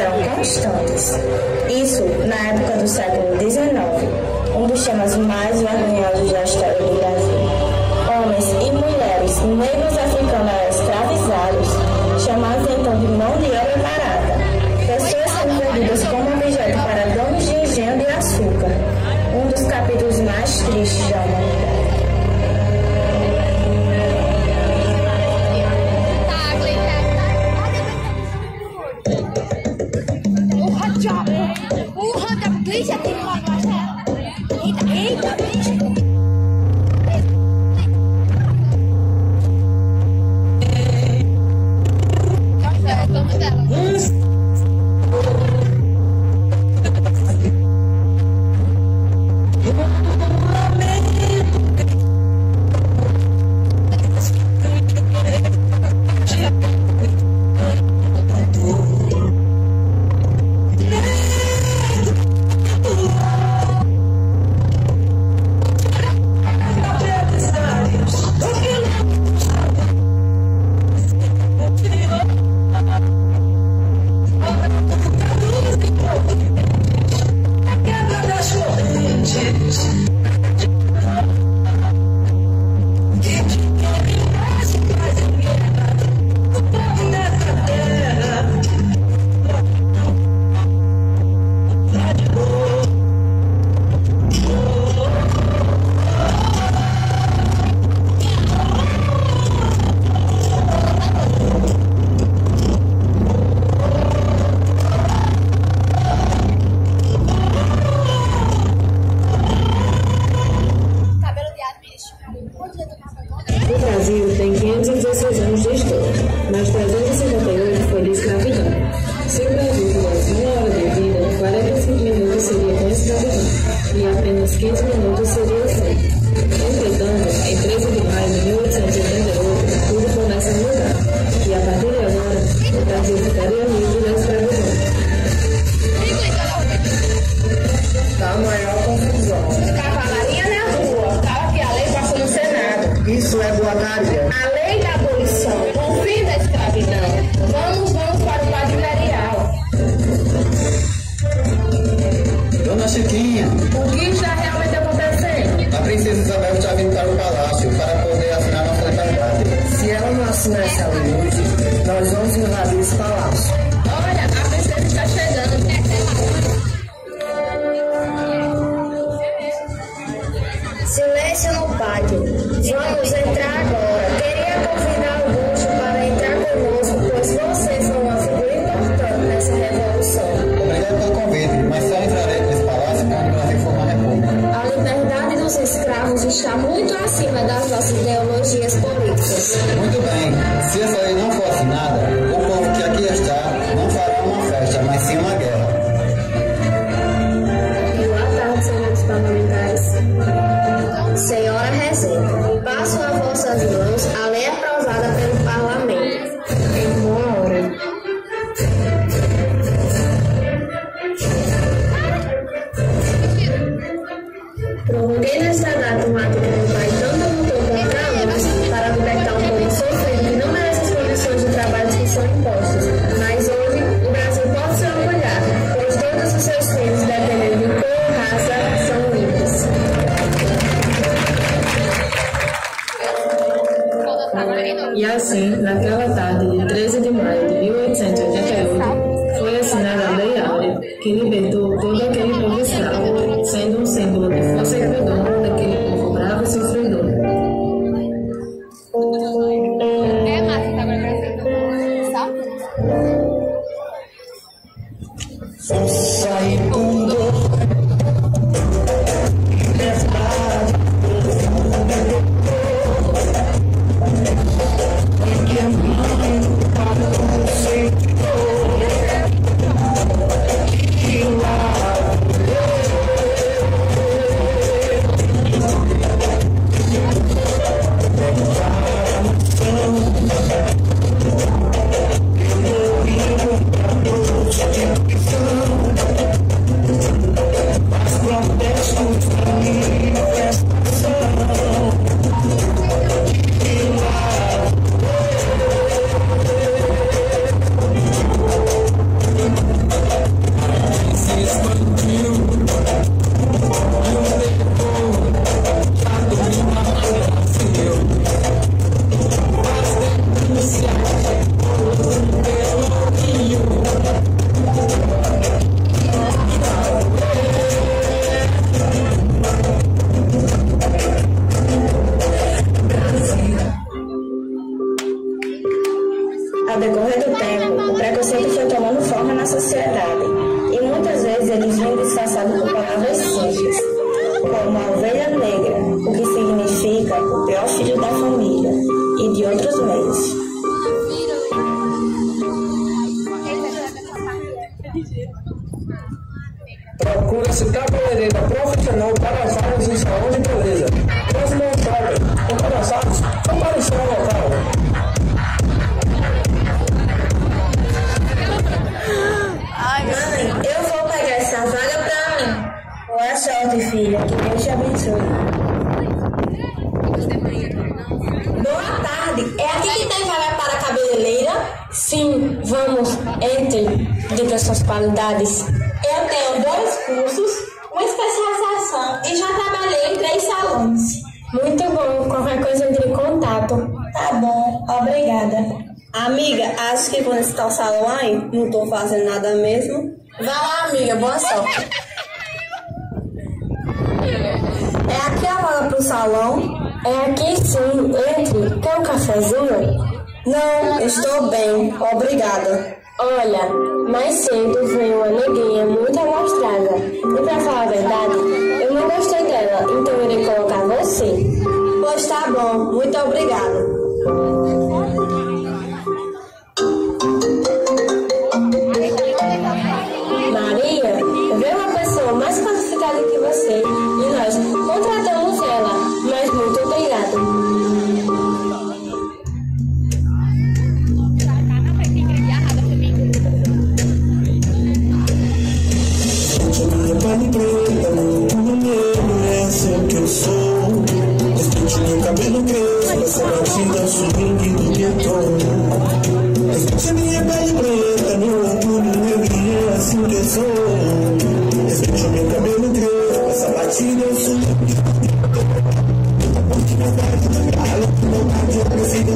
eram constantes. Isso na época do século XIX, um dos temas mais vergonhosos da história do Brasil. Homens e mulheres, negros africanos escravizados, chamados então de mão de obra barata. Pessoas sendo vendidas como objeto para donos de engenho de açúcar. Um dos capítulos mais tristes da humanidade. O Brasil tem 516 anos de história, mas 358 foi de escravidão. Se o Brasil tivesse 1 hora de vida, 45 minutos seria com escravidão e apenas 15 minutos seria sem. Entretanto, em 13 de maio de 1888, tudo começa a mudar e a partir de agora, o Brasil ficaria livre da escravidão. Da maior confusão. Cavalaria na rua, tal que a lei passou no Senado. Isso é boataria. A lei da abolição, o fim da escravidão. Vamos para o quadro imperial. Dona Chiquinha, O que está realmente acontecendo? a princesa Isabel está vindo para o palácio para poder assinar nossa liberdade. Se ela não assinar essa lei hoje, nós vamos invadir esse palácio. Olha, a princesa está chegando. Silêncio no pátio. Vamos entrar agora. Queria convidar Augusto para entrar conosco, pois vocês são uma figura importante nessa revolução. Obrigado pelo convite, mas só entrarei nesse palácio quando o Brasil for uma república. A liberdade dos escravos está muito acima das nossas ideologias políticas. Muito bem, se essa lei não for assinada, o povo que aqui está não fará uma festa, mas sim uma guerra. Boa tarde, senhores parlamentares. Senhora Rezende, passo a vossas mãos a lei aprovada pelo Parlamento. Em boa hora. Prorroguei nesta data um ato que meu pai tanto lutou contra nós para libertar um povo sofrido que não merece as condições de trabalho que são impostas. Mas hoje o Brasil pode se orgulhar, pois todos os seus filhos, dependendo de cor, raça, são livres. E assim, naquela tarde de 13 de maio de 1888, foi assinada a Lei Áurea, que libertou todo aquele povo escravo, sendo um símbolo de força e perdão daquele povo bravo e sofredor. sociedade, e muitas vezes eles vêm disfarçados por palavras simples, como a ovelha negra, o que significa o pior filho da família, e de outros meios. Procura-se cabeleireira profissional para as áreas de saúde e beleza. Próximo shopping, interessados, comparecer ao local. Mãe, eu vou pegar essa vaga pra mim. Boa sorte, filha. Que Deus te abençoe. Boa tarde. É aqui que tem vaga para cabeleireira? Sim, vamos, entre. Diga suas qualidades. Eu tenho 2 cursos, uma especialização e já trabalhei em 3 salões. Muito bom, qualquer coisa entre em contato. Tá bom, obrigada. Amiga, acho que vou nesse tal salão aí. Não tô fazendo nada mesmo. Vai lá, amiga, boa sorte. É aqui a vaga pro salão? É aqui sim, entre. Quer um cafezinho? Não, estou bem, obrigada. Olha, mais cedo veio uma neguinha muito amostrada. E pra falar a verdade, eu não gostei dela, então irei colocar você. Pois tá bom, muito obrigada. Maria, veio uma pessoa mais qualificada que você e nós contratamos ela, mas muito obrigada. Cabelo crespo, essa batida swing do gueto. Escute minha pele preta, meu orgulho negro e é assim que eu sou. Escute meu cabelo crespo, essa batida eu sou. Eu prefiro